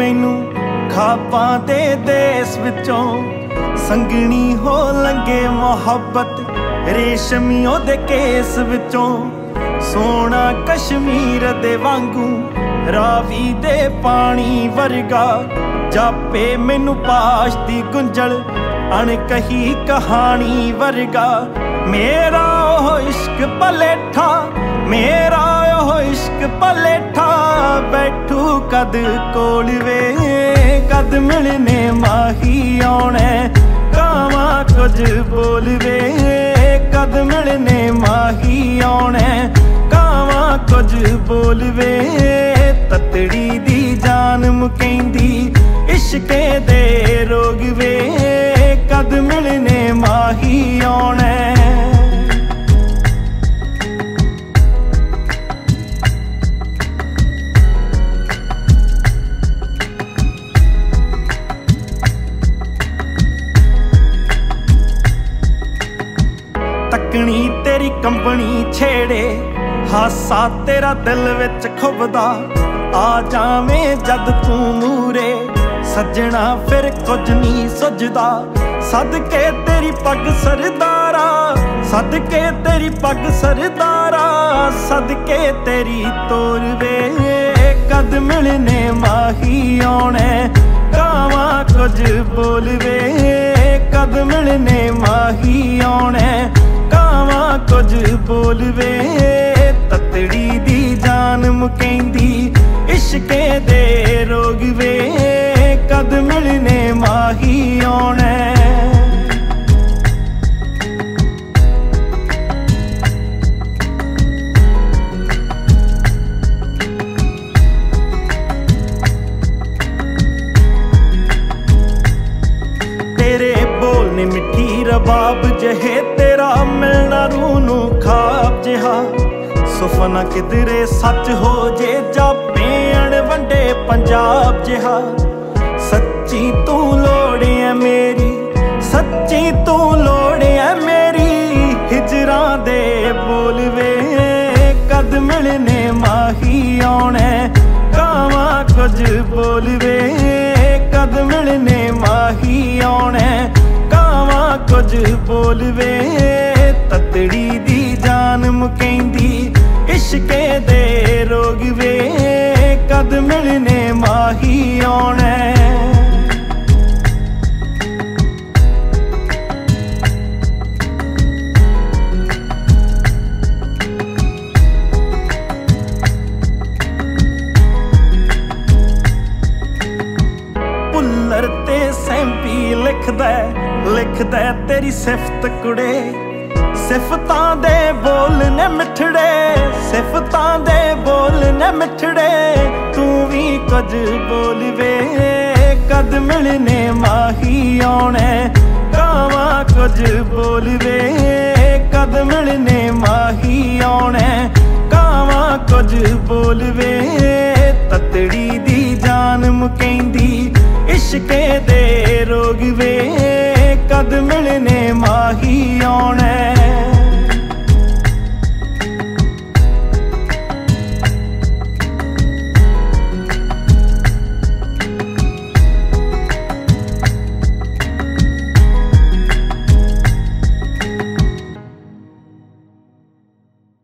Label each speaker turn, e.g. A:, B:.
A: मैनू खाबां दे देस विचों संगनी हो लंघे मोहब्बत रेशमियों दे केस विचों सोना कश्मीर दे वांगू रावी दे पानी वर्गा जापे मैनू पाश दी गुंजल अणकही कहानी वर्गा मेरा ओह इश्क पलेठा मेरा ओह इश्क पलेठा बैठू कद कोल वे कद मिलने माही आने कावा कुछ बोल वे कद मिलने माही आने कावा कुछ बोल वे ततड़ी दी जान मुकैंदी इश्के दे रोग वे कद मिलने माही आने तकनी तेरी कंबनी छेड़े हासा तेरा दिल विच खुबदा आ जावे जद तू मूरे सजना फिर कुछ नहीं सुझदा सदके तेरी पग सरदारा सदके तेरी पग सरदारा सदके तेरी तोर वे कद मिलने माही आने कावा कुछ बोल वे कद मिलने माही आने कावा कुछ बोल वे ततड़ी दी जान मुकैंदी इश्के दे रोग वे कद मिलने माही आने तेरे बोलने मिठी रबाब जहे तेरा मिलना रूह नू खाब जिहा सुफना किधरे सच हो जे जापे अणवंडे पंजाब जिहा सच्ची तू लोड़ है मेरी सच्ची तू लोड़ है मेरी हिजरा दे बोल वे कद मिलने माही आने कावा कुछ बोल वे कद मिलने माही आने कावा कुछ बोल वे ततड़ी दी जान मुकैंदी इश्के दे रोग वे कद मिलने माही आने पुल्लर ते सैंपी लिखदा तेरी सिफत कुड़े सिफतां दे बोल ने मिठड़े सिफतां दे बोल ने मिठड़े तू भी कुछ बोल वे कद मिलने माही आने कावा कुछ बोल वे कद मिलने माही आने कावा कुछ बोल वे ततड़ी दी जान मुकैंदी इश्के दे